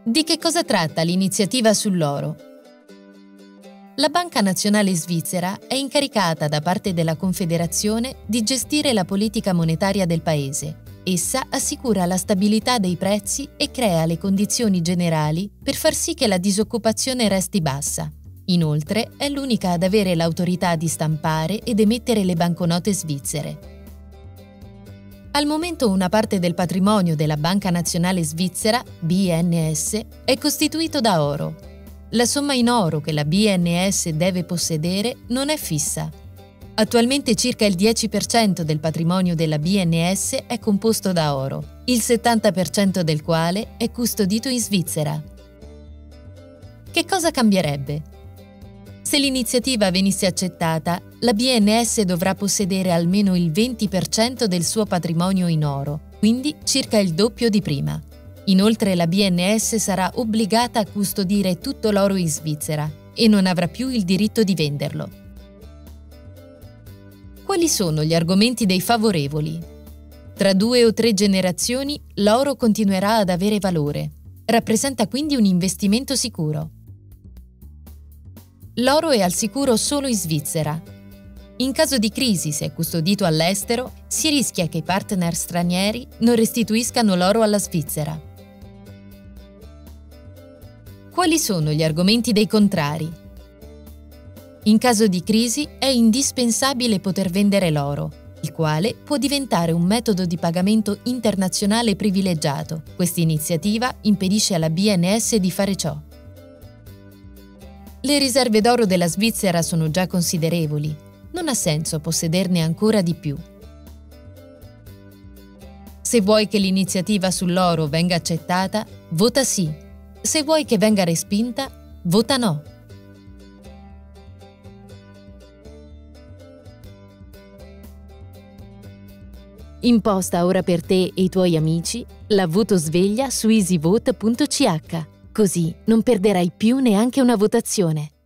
Di che cosa tratta l'iniziativa sull'oro? La Banca Nazionale Svizzera è incaricata da parte della Confederazione di gestire la politica monetaria del paese. Essa assicura la stabilità dei prezzi e crea le condizioni generali per far sì che la disoccupazione resti bassa. Inoltre, è l'unica ad avere l'autorità di stampare ed emettere le banconote svizzere. Al momento una parte del patrimonio della Banca Nazionale Svizzera, BNS, è costituito da oro. La somma in oro che la BNS deve possedere non è fissa. Attualmente circa il 10% del patrimonio della BNS è composto da oro, il 70% del quale è custodito in Svizzera. Che cosa cambierebbe? Se l'iniziativa venisse accettata, la BNS dovrà possedere almeno il 20% del suo patrimonio in oro, quindi circa il doppio di prima. Inoltre la BNS sarà obbligata a custodire tutto l'oro in Svizzera e non avrà più il diritto di venderlo. Quali sono gli argomenti dei favorevoli? Tra 2 o 3 generazioni l'oro continuerà ad avere valore. Rappresenta quindi un investimento sicuro. L'oro è al sicuro solo in Svizzera. In caso di crisi, se è custodito all'estero, si rischia che i partner stranieri non restituiscano l'oro alla Svizzera. Quali sono gli argomenti dei contrari? In caso di crisi è indispensabile poter vendere l'oro, il quale può diventare un metodo di pagamento internazionale privilegiato. Questa iniziativa impedisce alla BNS di fare ciò. Le riserve d'oro della Svizzera sono già considerevoli. Non ha senso possederne ancora di più. Se vuoi che l'iniziativa sull'oro venga accettata, vota sì. Se vuoi che venga respinta, vota no. Imposta ora per te e i tuoi amici la votosveglia su easyvote.ch. Così non perderai più neanche una votazione.